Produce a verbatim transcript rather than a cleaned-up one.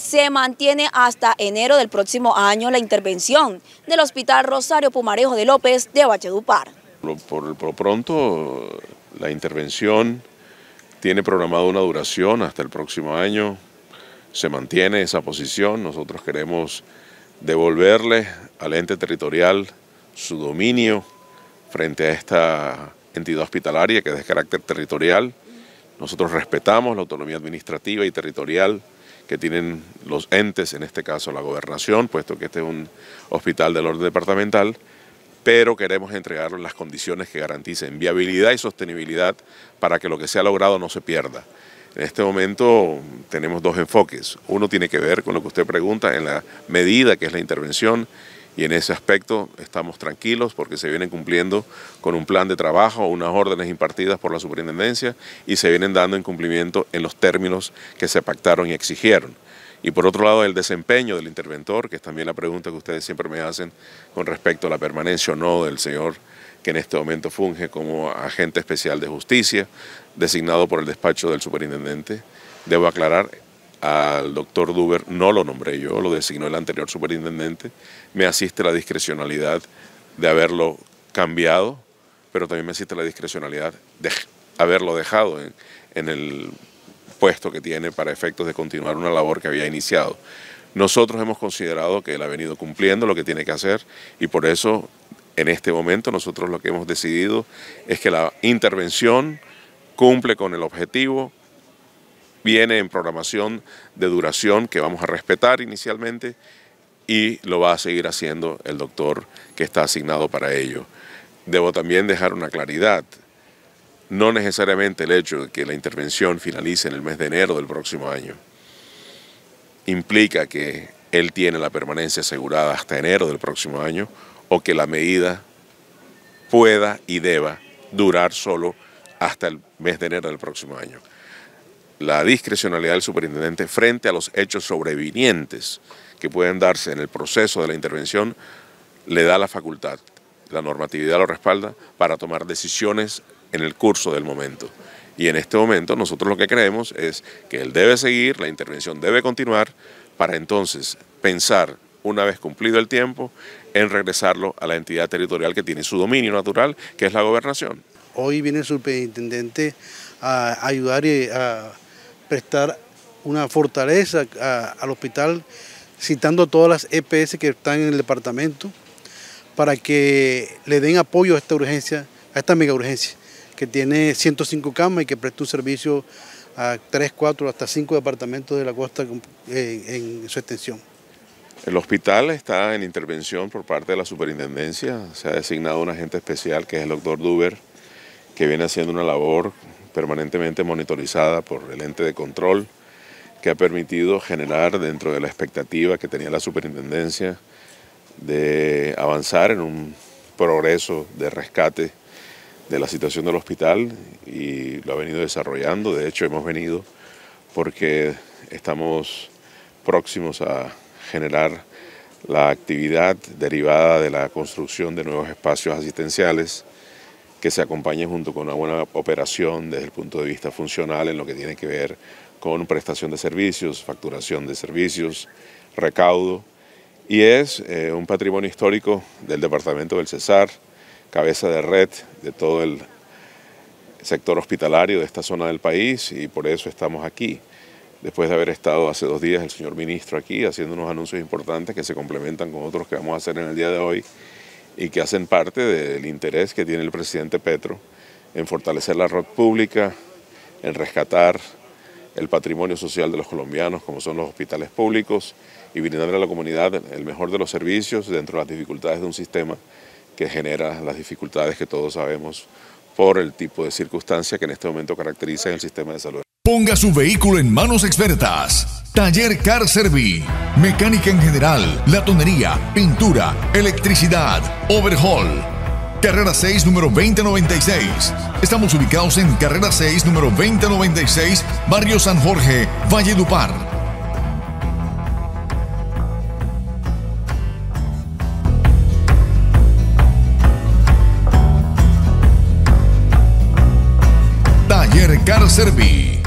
se mantiene hasta enero del próximo año la intervención del Hospital Rosario Pumarejo de López de Valledupar. Por, por pronto, la intervención tiene programada una duración hasta el próximo año, se mantiene esa posición. Nosotros queremos devolverle al ente territorial su dominio frente a esta entidad hospitalaria que es de carácter territorial. Nosotros respetamos la autonomía administrativa y territorial que tienen los entes, en este caso la gobernación, puesto que este es un hospital del orden departamental, pero queremos entregarlo en las condiciones que garanticen viabilidad y sostenibilidad para que lo que se ha logrado no se pierda. En este momento tenemos dos enfoques. Uno tiene que ver con lo que usted pregunta, en la medida que es la intervención, y en ese aspecto estamos tranquilos porque se vienen cumpliendo con un plan de trabajo, unas órdenes impartidas por la superintendencia y se vienen dando en cumplimiento en los términos que se pactaron y exigieron. Y por otro lado, el desempeño del interventor, que es también la pregunta que ustedes siempre me hacen con respecto a la permanencia o no del señor que en este momento funge como agente especial de justicia, designado por el despacho del superintendente. Debo aclarar, al doctor Duber no lo nombré yo, lo designó el anterior superintendente. Me asiste la discrecionalidad de haberlo cambiado, pero también me asiste la discrecionalidad de haberlo dejado en, en el puesto que tiene para efectos de continuar una labor que había iniciado. Nosotros hemos considerado que él ha venido cumpliendo lo que tiene que hacer y por eso en este momento nosotros lo que hemos decidido es que la intervención cumple con el objetivo, viene en programación de duración que vamos a respetar inicialmente y lo va a seguir haciendo el doctor que está asignado para ello. Debo también dejar una claridad. No necesariamente el hecho de que la intervención finalice en el mes de enero del próximo año implica que él tiene la permanencia asegurada hasta enero del próximo año o que la medida pueda y deba durar solo hasta el mes de enero del próximo año. La discrecionalidad del superintendente frente a los hechos sobrevinientes que pueden darse en el proceso de la intervención le da la facultad, la normatividad lo respalda para tomar decisiones en el curso del momento. Y en este momento nosotros lo que creemos es que él debe seguir, la intervención debe continuar, para entonces pensar, una vez cumplido el tiempo, en regresarlo a la entidad territorial que tiene su dominio natural, que es la gobernación. Hoy viene el superintendente a ayudar y a prestar una fortaleza a, al hospital, citando todas las E P S que están en el departamento, para que le den apoyo a esta urgencia, a esta mega urgencia, que tiene ciento cinco camas y que presta un servicio a tres, cuatro, hasta cinco departamentos de la costa en, en su extensión. El hospital está en intervención por parte de la superintendencia, se ha designado un agente especial que es el doctor Duber, que viene haciendo una labor permanentemente monitorizada por el ente de control, que ha permitido generar dentro de la expectativa que tenía la superintendencia de avanzar en un progreso de rescate de la situación del hospital y lo ha venido desarrollando. De hecho, hemos venido porque estamos próximos a generar la actividad derivada de la construcción de nuevos espacios asistenciales que se acompañe junto con una buena operación desde el punto de vista funcional en lo que tiene que ver con prestación de servicios, facturación de servicios, recaudo, y es eh, un patrimonio histórico del departamento del Cesar, cabeza de red de todo el sector hospitalario de esta zona del país y por eso estamos aquí. Después de haber estado hace dos días el señor ministro aquí haciendo unos anuncios importantes que se complementan con otros que vamos a hacer en el día de hoy y que hacen parte del interés que tiene el presidente Petro en fortalecer la red pública, en rescatar el patrimonio social de los colombianos como son los hospitales públicos y brindarle a la comunidad el mejor de los servicios dentro de las dificultades de un sistema que genera las dificultades que todos sabemos por el tipo de circunstancia que en este momento caracteriza el sistema de salud. Ponga su vehículo en manos expertas. Taller Car Servi. Mecánica en general, latonería, pintura, electricidad, overhaul. Carrera seis, número veinte noventa y seis. Estamos ubicados en Carrera seis, número veinte noventa y seis, Barrio San Jorge, Valledupar. Taller Car Servi.